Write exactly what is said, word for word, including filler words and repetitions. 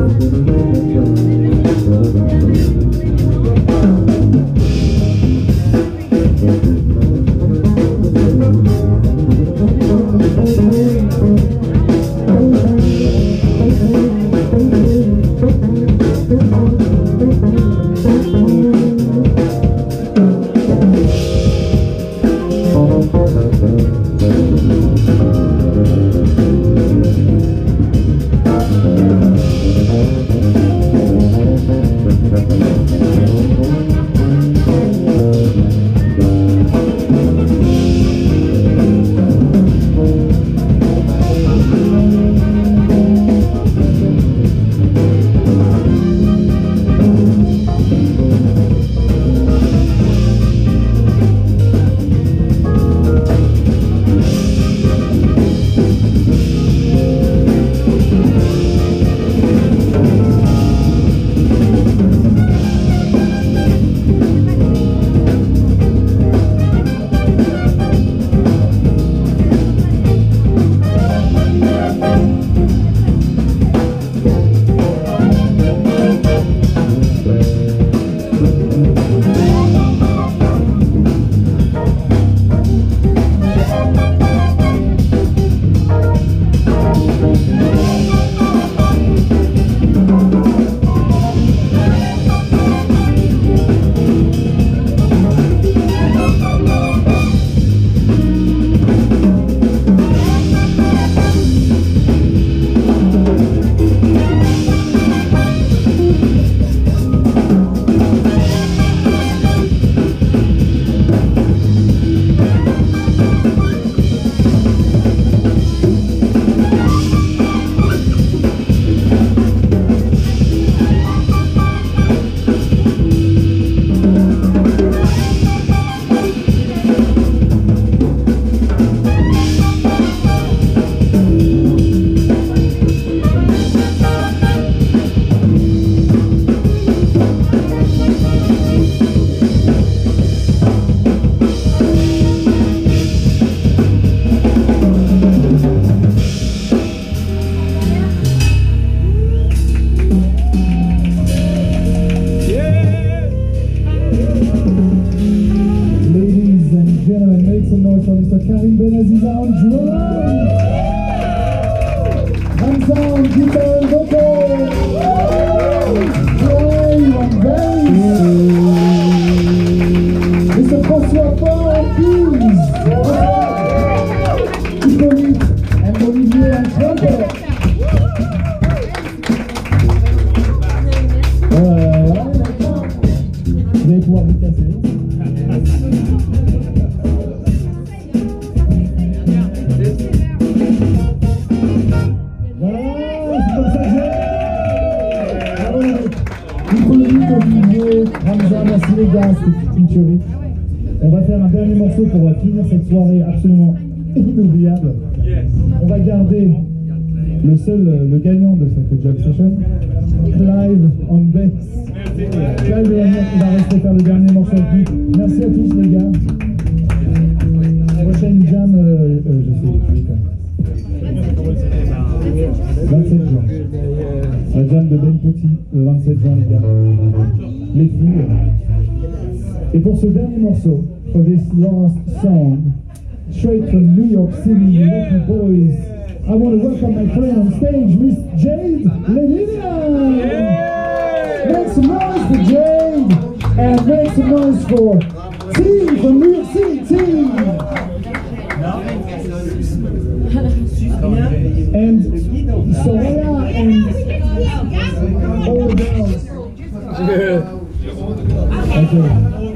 On va faire un dernier morceau pour finir cette soirée absolument inoubliable. On va garder le seul, le gagnant de cette jam session, Clive on bass. Clive il va rester faire le dernier morceau avec nous. Merci à tous les gars. Prochaine jam, euh, euh, je sais plus quand. vingt-sept juin. La jam de Ben Petit, le vingt-sept juin les gars. Les filles. Et pour ce dernier morceau, for this last song, straight from New York City, Lucky Boys, I want to welcome my friend on stage, Miss Jade Levina! Yeah! Make some noise for Jade, and make some noise for T from New York City, T! And Soraya and all the girls. Okay.